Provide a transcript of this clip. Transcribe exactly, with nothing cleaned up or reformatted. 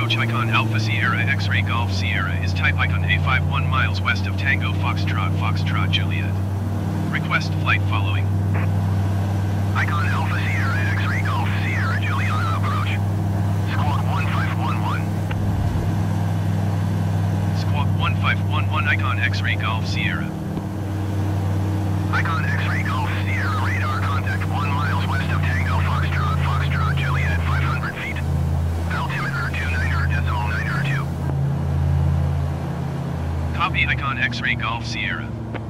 approach Icon Alpha Sierra X-Ray Golf Sierra is type Icon A five one miles west of Tango Foxtrot Foxtrot Juliet. Request flight following. Icon Alpha Sierra X-Ray Golf Sierra Juliana approach. Squawk one five one one. Squawk one five one one Icon X-Ray Golf Sierra. Icon X-Ray Golf Sierra radar contact one miles west of Tango Foxtrot Foxtrot Juliet five hundred feet. Altimeter two nine er decimal nine er two. Copy Icon X-Ray Golf Sierra.